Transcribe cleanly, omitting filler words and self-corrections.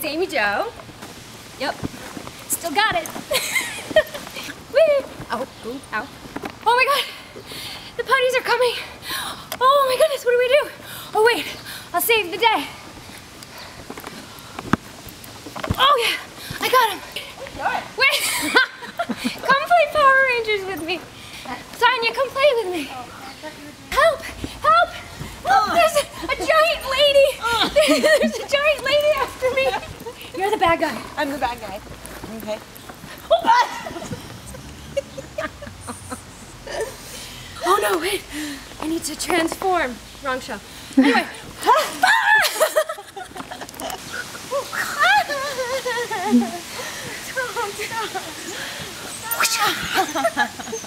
It's Amy Jo. Yep. Still got it. Whee! Ow, ooh, ow. Oh my god! The putties are coming! Oh my goodness, what do we do? Oh wait, I'll save the day. Oh yeah, I got him. Wait! Come play Power Rangers with me. Sonia, come play with me. Help! Help! Help! There's a giant lady! There's a giant lady after me! You're the bad guy. I'm the bad guy. Okay. Oh no, wait. I need to transform. Wrong show. Anyway. Calm down.